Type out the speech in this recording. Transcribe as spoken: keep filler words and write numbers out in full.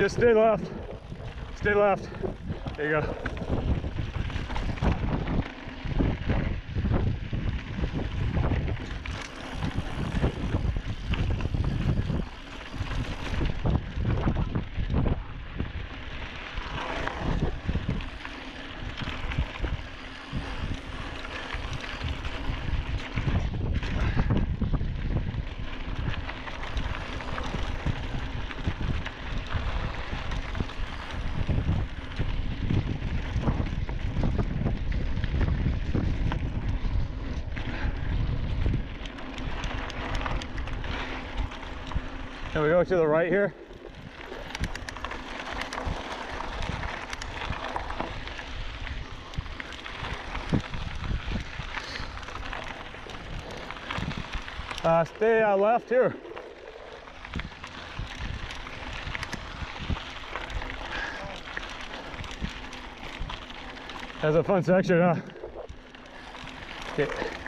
Just stay left. Stay left. There you go. Can we go to the right here? Uh, stay uh, left here. That's a fun section, huh? Okay.